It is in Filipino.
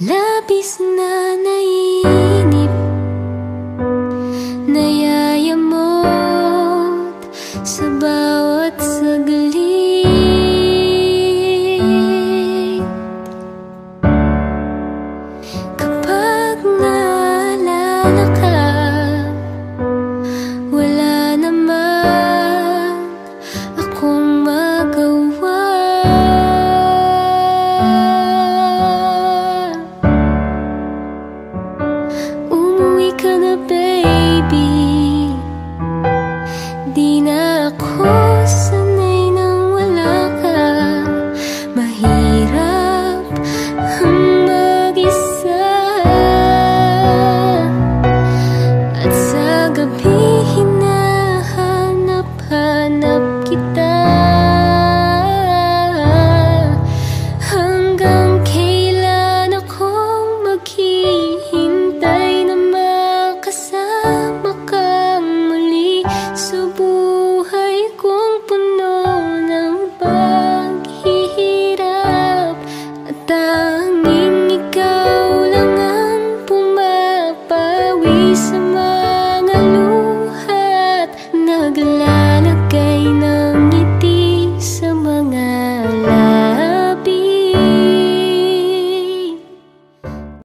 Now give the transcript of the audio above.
Labis na nainip, nayayamot sa bawat saglit. Kapag naalala ka, wala naman akong magawa. Umuwi ka na, baby. Di na ako sanay nang wala ka. Mahirap ang mag-isa, at sa gabi hinahanap-hanap kita. Hanggang kailan akong maghihintay na makasama kang muli sa buhay kong puno ng paghihirap. At tanging ikaw lang ang pumapawi sa mga luha't nagla